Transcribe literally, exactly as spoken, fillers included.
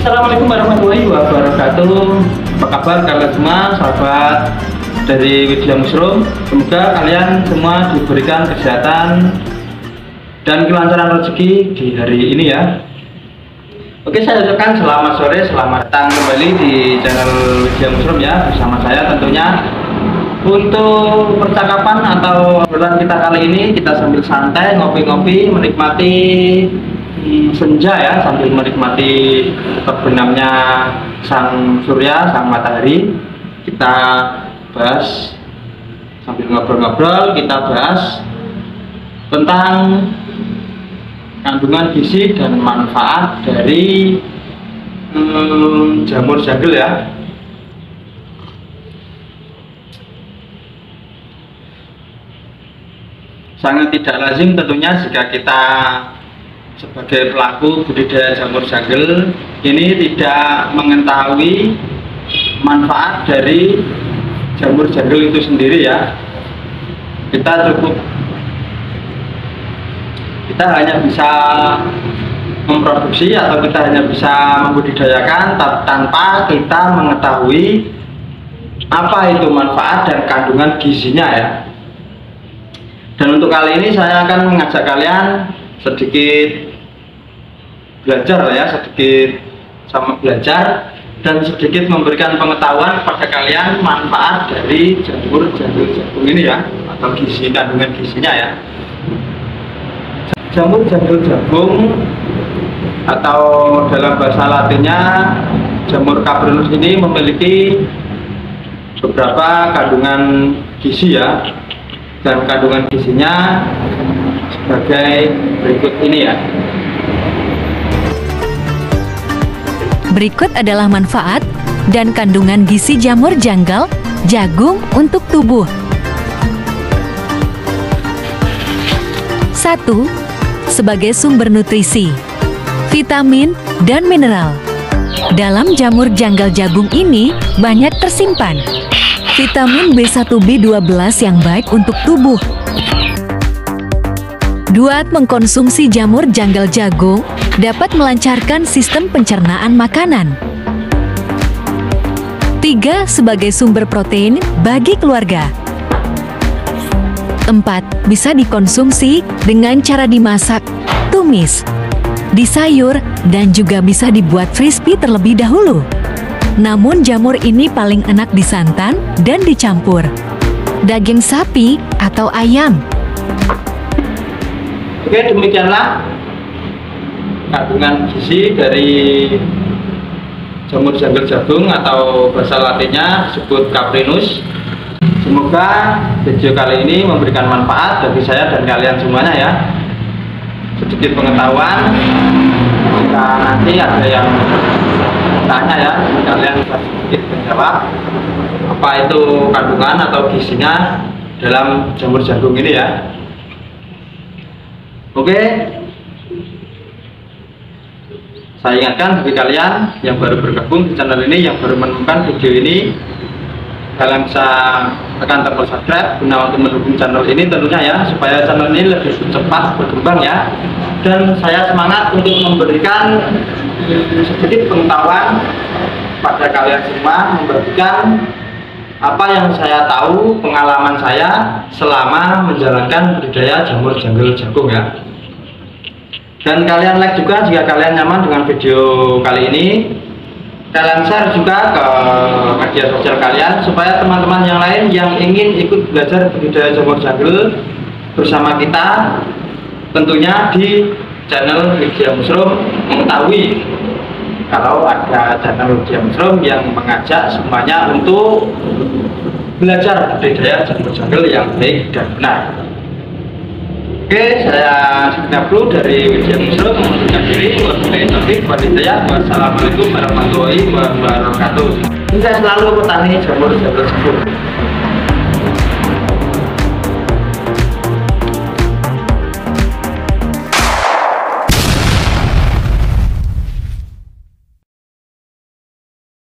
Assalamualaikum warahmatullahi wabarakatuh. Apa kabar kalian semua, sahabat dari Widya Mushroom? Semoga kalian semua diberikan kesehatan dan kelancaran rezeki di hari ini ya. Oke, saya ucapkan selamat sore, selamat datang kembali di channel Widya Mushroom ya, bersama saya tentunya. Untuk percakapan atau obrolan kita kali ini, kita sambil santai, ngopi-ngopi, menikmati hmm, senja ya, sambil menikmati terbenamnya sang surya, sang matahari. Kita bahas sambil ngobrol-ngobrol, kita bahas tentang kandungan gizi dan manfaat dari hmm, jamur jagel ya. Sangat tidak lazim tentunya jika kita sebagai pelaku budidaya jamur jagel ini tidak mengetahui manfaat dari jamur jagel itu sendiri ya. Kita cukup kita hanya bisa memproduksi atau kita hanya bisa membudidayakan tanpa kita mengetahui apa itu manfaat dan kandungan gizinya ya. Dan untuk kali ini saya akan mengajak kalian sedikit belajar ya, sedikit sama belajar dan sedikit memberikan pengetahuan kepada kalian manfaat dari jamur jagel jagung ini ya, atau gizi, kandungan gizinya ya. Jamur jagel jagung atau dalam bahasa latinnya jamur Caprinus ini memiliki beberapa kandungan gizi ya. Dan kandungan gizinya sebagai berikut ini ya. Berikut adalah manfaat dan kandungan gizi jamur janggal jagung untuk tubuh. Satu. Sebagai sumber nutrisi, vitamin, dan mineral. Dalam jamur janggal jagung ini banyak tersimpan vitamin B satu B dua belas yang baik untuk tubuh. Dua. Mengkonsumsi jamur janggal jagung dapat melancarkan sistem pencernaan makanan. Tiga. Sebagai sumber protein bagi keluarga. Empat. Bisa dikonsumsi dengan cara dimasak, tumis, disayur, dan juga bisa dibuat crispy terlebih dahulu. Namun jamur ini paling enak disantan dan dicampur daging sapi atau ayam. Oke, demikianlah kandungan gizi dari jamur jagel jagung atau bahasa latinnya disebut Caprinus. Semoga video kali ini memberikan manfaat bagi saya dan kalian semuanya ya. Sedikit pengetahuan, jika nanti ada yang tanya ya, kalian bisa sedikit menjawab apa itu kandungan atau gizinya dalam jamur jagung ini ya. Oke, saya ingatkan bagi kalian yang baru bergabung di channel ini, yang baru menemukan video ini, kalian bisa tekan tombol subscribe guna untuk mendukung channel ini tentunya ya, supaya channel ini lebih cepat berkembang ya. Dan saya semangat untuk memberikan sedikit pengetahuan pada kalian semua, membagikan apa yang saya tahu, pengalaman saya selama menjalankan budidaya jamur jagel jagung ya. Dan kalian like juga jika kalian nyaman dengan video kali ini. Kalian share juga ke media sosial kalian supaya teman-teman yang lain yang ingin ikut belajar budidaya jamur jagel bersama kita tentunya di channel Widya Mushroom mengetahui kalau ada channel Widya Mushroom yang mengajak semuanya untuk belajar budidaya jamur jagel yang baik dan benar. Oke, saya sekitar dulu dari Widya Mushroom mengundurkan diri. Wassalamualaikum warahmatullahi wabarakatuh. Saya selalu petani jamur jagel jagung.